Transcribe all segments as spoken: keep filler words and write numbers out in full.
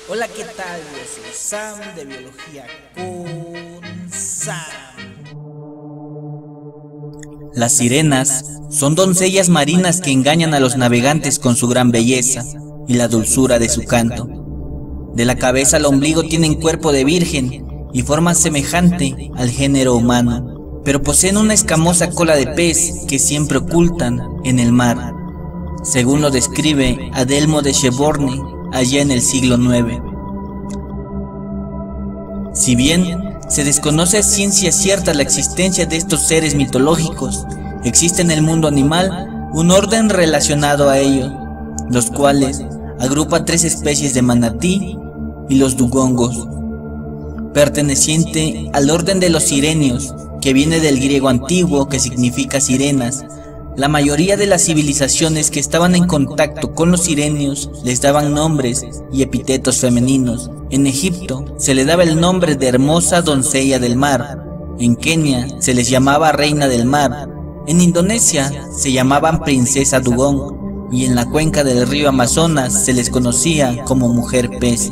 Hola, ¿qué tal? Yo soy Sam de Biología con Sam. Las sirenas son doncellas marinas que engañan a los navegantes con su gran belleza y la dulzura de su canto. De la cabeza al ombligo tienen cuerpo de virgen y forma semejante al género humano, pero poseen una escamosa cola de pez que siempre ocultan en el mar, según lo describe Adelmo de Cheborne allá en el siglo nueve. Si bien se desconoce a ciencia cierta la existencia de estos seres mitológicos, existe en el mundo animal un orden relacionado a ellos, los cuales agrupa tres especies de manatí y los dugongos, perteneciente al orden de los sirenios, que viene del griego antiguo que significa sirenas. La mayoría de las civilizaciones que estaban en contacto con los sirenios les daban nombres y epítetos femeninos. En Egipto se le daba el nombre de hermosa doncella del mar, en Kenia se les llamaba reina del mar, en Indonesia se llamaban princesa dugong y en la cuenca del río Amazonas se les conocía como mujer pez.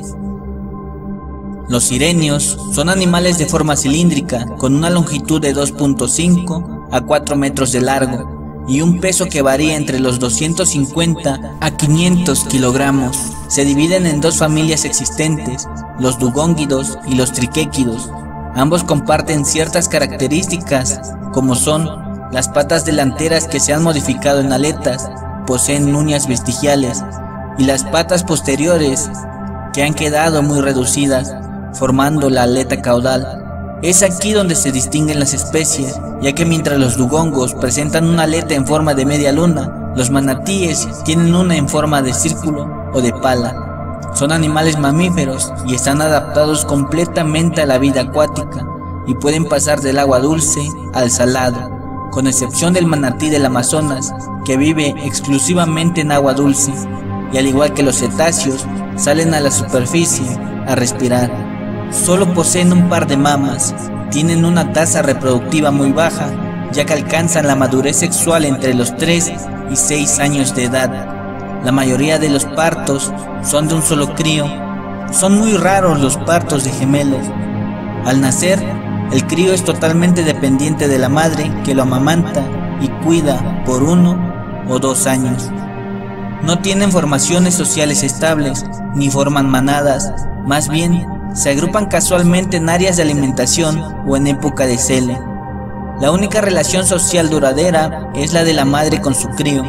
Los sirenios son animales de forma cilíndrica con una longitud de dos punto cinco a cuatro metros de largo y un peso que varía entre los doscientos cincuenta a quinientos kilogramos. Se dividen en dos familias existentes, los dugóngidos y los triquéquidos. Ambos comparten ciertas características, como son las patas delanteras que se han modificado en aletas, poseen uñas vestigiales, y las patas posteriores que han quedado muy reducidas, formando la aleta caudal. Es aquí donde se distinguen las especies, ya que mientras los dugongos presentan una aleta en forma de media luna, los manatíes tienen una en forma de círculo o de pala. Son animales mamíferos y están adaptados completamente a la vida acuática y pueden pasar del agua dulce al salado, con excepción del manatí del Amazonas, que vive exclusivamente en agua dulce, y al igual que los cetáceos, salen a la superficie a respirar. Solo poseen un par de mamas, tienen una tasa reproductiva muy baja, ya que alcanzan la madurez sexual entre los tres y seis años de edad. La mayoría de los partos son de un solo crío. Son muy raros los partos de gemelos. Al nacer, el crío es totalmente dependiente de la madre, que lo amamanta y cuida por uno o dos años. No tienen formaciones sociales estables, ni forman manadas, más bien se agrupan casualmente en áreas de alimentación o en época de cele. La única relación social duradera es la de la madre con su crío.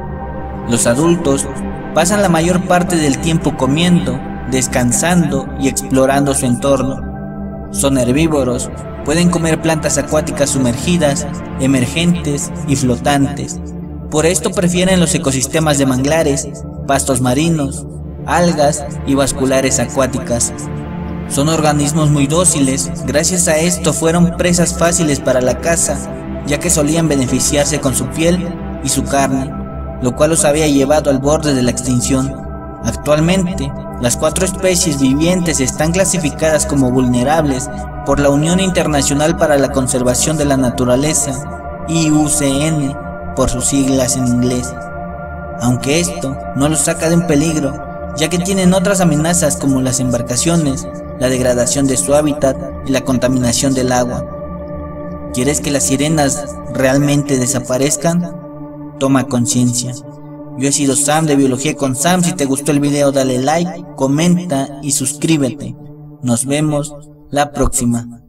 Los adultos pasan la mayor parte del tiempo comiendo, descansando y explorando su entorno. Son herbívoros, pueden comer plantas acuáticas sumergidas, emergentes y flotantes. Por esto prefieren los ecosistemas de manglares, pastos marinos, algas y vasculares acuáticas. Son organismos muy dóciles, gracias a esto fueron presas fáciles para la caza, ya que solían beneficiarse con su piel y su carne, lo cual los había llevado al borde de la extinción. Actualmente, las cuatro especies vivientes están clasificadas como vulnerables por la Unión Internacional para la Conservación de la Naturaleza, I U C N, por sus siglas en inglés. Aunque esto no los saca de un peligro, ya que tienen otras amenazas como las embarcaciones, la degradación de su hábitat y la contaminación del agua. ¿Quieres que las sirenas realmente desaparezcan? Toma conciencia. Yo he sido Sam de Biología con Sam. Si te gustó el video, dale like, comenta y suscríbete. Nos vemos la próxima.